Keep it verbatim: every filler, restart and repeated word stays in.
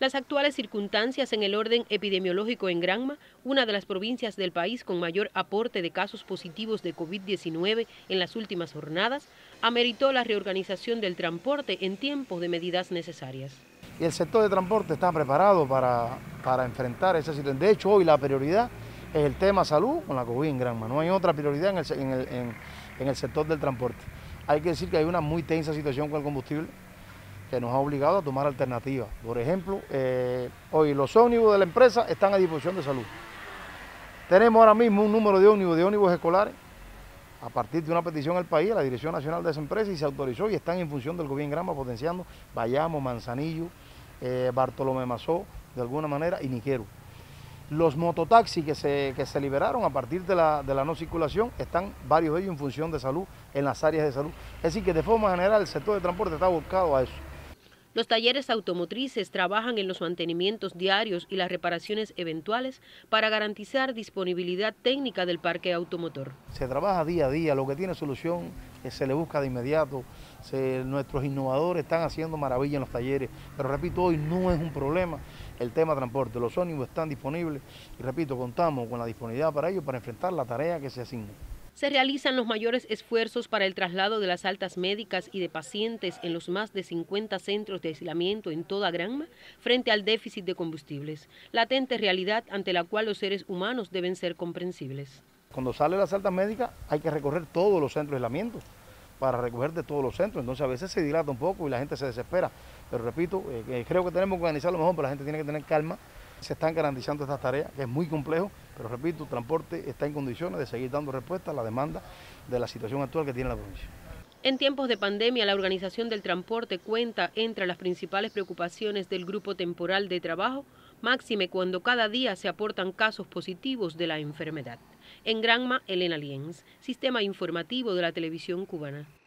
Las actuales circunstancias en el orden epidemiológico en Granma, una de las provincias del país con mayor aporte de casos positivos de COVID diecinueve en las últimas jornadas, ameritó la reorganización del transporte en tiempos de medidas necesarias. Y el sector de transporte está preparado para, para enfrentar esa situación. De hecho, hoy la prioridad es el tema salud con la COVID en Granma. No hay otra prioridad en el, en el, en, en el sector del transporte. Hay que decir que hay una muy tensa situación con el combustible que nos ha obligado a tomar alternativas. Por ejemplo, eh, hoy los ómnibus de la empresa están a disposición de salud. Tenemos ahora mismo un número de ómnibus, de ómnibus escolares, a partir de una petición al país, a la Dirección Nacional de esa empresa, y se autorizó y están en función del gobierno en Granma potenciando Bayamo, Manzanillo, eh, Bartolomé Mazó, de alguna manera, y Niquero. Los mototaxis que se, que se liberaron a partir de la, de la no circulación, están varios de ellos en función de salud, en las áreas de salud. Es decir, que de forma general el sector de transporte está volcado a eso. Los talleres automotrices trabajan en los mantenimientos diarios y las reparaciones eventuales para garantizar disponibilidad técnica del parque automotor. Se trabaja día a día, lo que tiene solución eh, se le busca de inmediato. Se, nuestros innovadores están haciendo maravilla en los talleres, pero repito, hoy no es un problema el tema transporte. Los ómnibus están disponibles y repito, contamos con la disponibilidad para ellos para enfrentar la tarea que se asigna. Se realizan los mayores esfuerzos para el traslado de las altas médicas y de pacientes en los más de cincuenta centros de aislamiento en toda Granma frente al déficit de combustibles, latente realidad ante la cual los seres humanos deben ser comprensibles. Cuando sale las altas médicas hay que recorrer todos los centros de aislamiento para recoger de todos los centros, entonces a veces se dilata un poco y la gente se desespera, pero repito, eh, creo que tenemos que organizarlo mejor, pero la gente tiene que tener calma. Se están garantizando estas tareas, que es muy complejo, pero repito, el transporte está en condiciones de seguir dando respuesta a la demanda de la situación actual que tiene la provincia. En tiempos de pandemia, la organización del transporte cuenta entre las principales preocupaciones del grupo temporal de trabajo, máxime cuando cada día se aportan casos positivos de la enfermedad. En Granma, Elena Lienz, Sistema Informativo de la Televisión Cubana.